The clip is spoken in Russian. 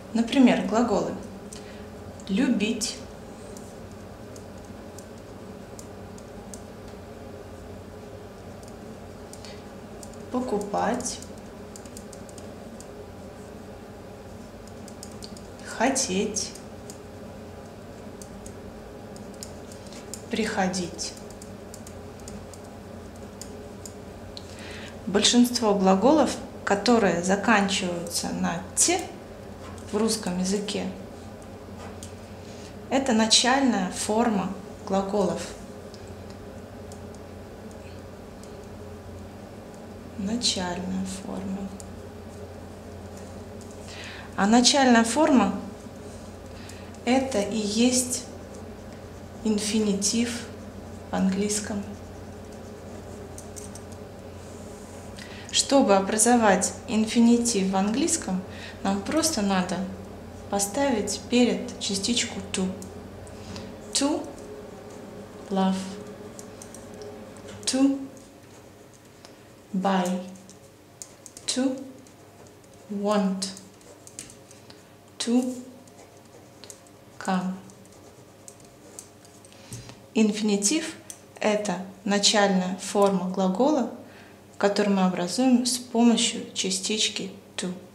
Например, глаголы любить, покупать, хотеть, приходить. Большинство глаголов, которые заканчиваются на «т» в русском языке, это начальная форма глаголов. Начальная форма. А начальная форма – это и есть инфинитив в английском. Чтобы образовать инфинитив в английском, нам просто надо поставить перед частичку to. To love. To buy. To want. To come. Инфинитив – это начальная форма глагола, который мы образуем с помощью частички to.